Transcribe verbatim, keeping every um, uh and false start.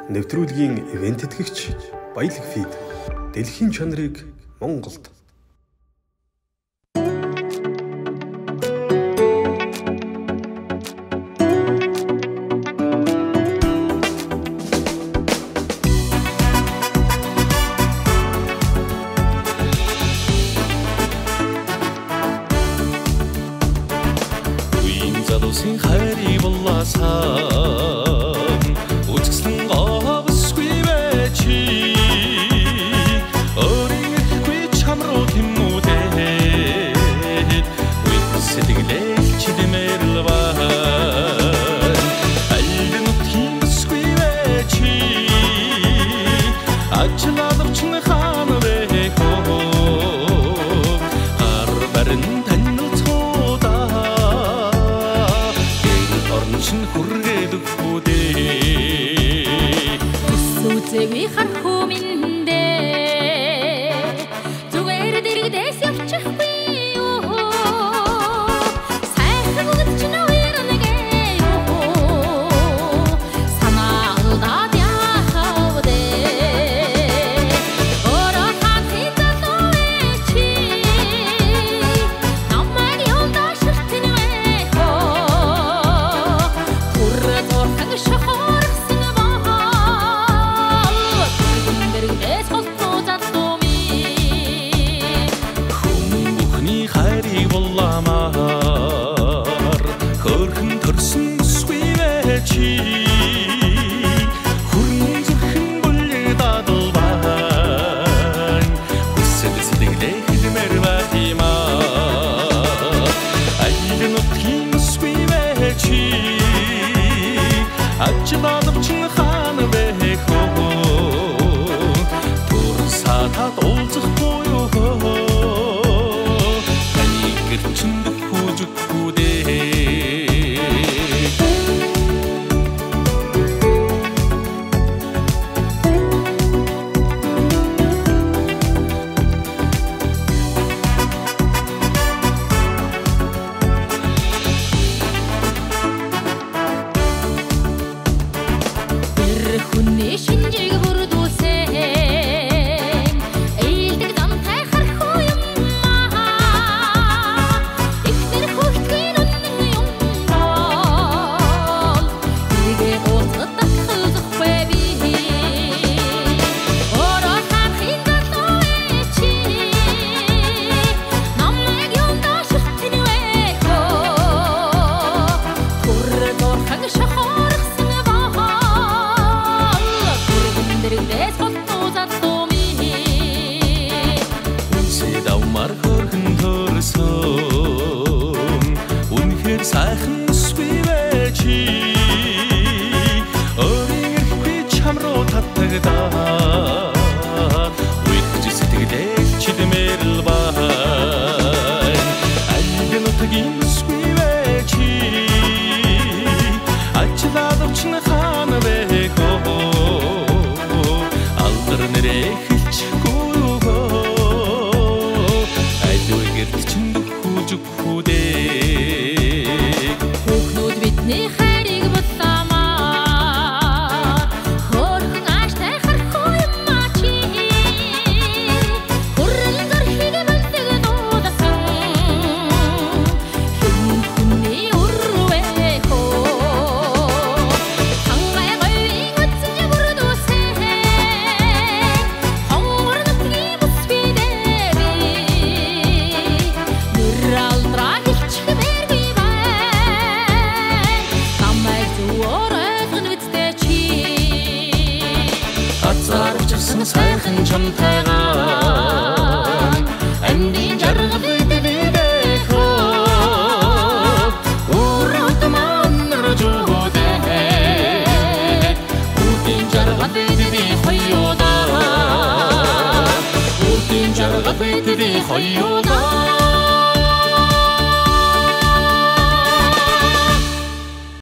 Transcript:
Нэвтрүүлгийн ивент тэтгэгч Баялаг Фид дэлхийн чанарыг Монголд. Уин залуусын хайрыг булаасан үзэсгэлэн говсгүй вечи өөрийнхөө чамруу тэмүүдээд уин сэтгэлээ чидмэрлваа алин тимсгүй вечи ажлаадч хаан вэхөө арбарн Зүгэй харахгүй миндэ зүгээр дэрэгдээс явчихгүй юу сайхан үгд чинь үернэгээ юу санаалдаад яхавдэ ороо хатий залуу чи намайг явда ширтэн вэ хоо хүрээ торхан шахарсан хайрыг булаамаар хөрхөн төрсөн сүгүй вечи хүрэн зүрхэн бүлэг дадалбан хүсэл сэтгэлээ хэлмэр бахима айлын утгийн сүгүй вечи ажлаадч хаан вэхөө турсатад уулзах буюу Хүний шинжийг бүрдүүлсэн ээлдэг замтай харахгүй юм аа ихнэр хүртгүй нүнэн юм бол игээ ууцдах хөлзөхгүй би ороо хахин залуу чи намайг юундаа ширтэн вэ хөө хүрээ торхан шахарсан сайхан сүгүй вечи өөрийнхөө чамруу татагдаад үеч сэтгэлээ чидмэрлваа алин утгийн сүгүй вечи ажлаадч хаан вэхөө алдар нэрээ хэлчихгүй айлгүй гэрч хүжүхүүдээ бидний хайрыг булаамаар хөрхөн ааштай харахгүй юм чи хүрэн зүрхийг бэлдэг дуудасан хэн хүний үрвэ хөө хангай гоёрын үтсэж бүрдүүлсэн хонгор нүтний бүсвэдэ би нэралдраа хэлчихвэ Зарчсан сайхан чамтайгаа амдын жаргал дэвэхөө урот маннар жуудэ утын жаргал дэвэ хоёода утын жаргал дэвэ хоёода